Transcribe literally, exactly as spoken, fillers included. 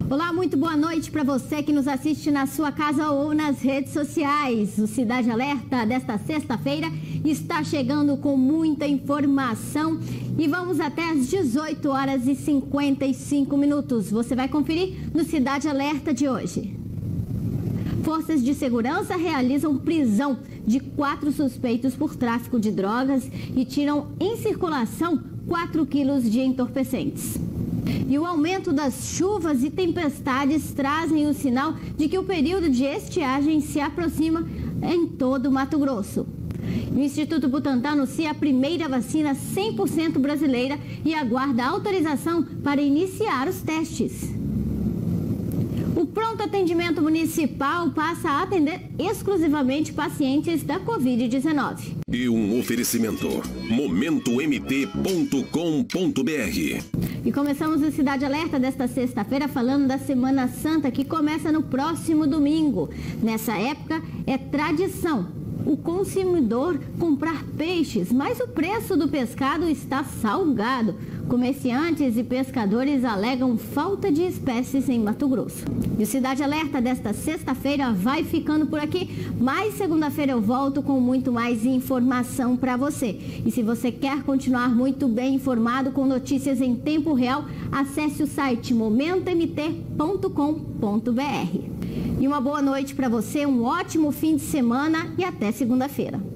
Olá, muito boa noite para você que nos assiste na sua casa ou nas redes sociais. O Cidade Alerta desta sexta-feira está chegando com muita informação e vamos até às dezoito horas e cinquenta e cinco minutos. Você vai conferir no Cidade Alerta de hoje. Forças de segurança realizam prisão de quatro suspeitos por tráfico de drogas e tiram em circulação quatro quilos de entorpecentes. E o aumento das chuvas e tempestades trazem o sinal de que o período de estiagem se aproxima em todo o Mato Grosso. O Instituto Butantan anuncia a primeira vacina cem por cento brasileira e aguarda autorização para iniciar os testes. O pronto atendimento municipal passa a atender exclusivamente pacientes da covid dezenove. E um oferecimento, momento m t ponto com ponto b r. E começamos o Cidade Alerta desta sexta-feira falando da Semana Santa, que começa no próximo domingo. Nessa época é tradição o consumidor comprar peixes, mas o preço do pescado está salgado. Comerciantes e pescadores alegam falta de espécies em Mato Grosso. E o Cidade Alerta desta sexta-feira vai ficando por aqui, mas segunda-feira eu volto com muito mais informação para você. E se você quer continuar muito bem informado com notícias em tempo real, acesse o site momento m t ponto com ponto b r. E uma boa noite para você, um ótimo fim de semana e até segunda-feira.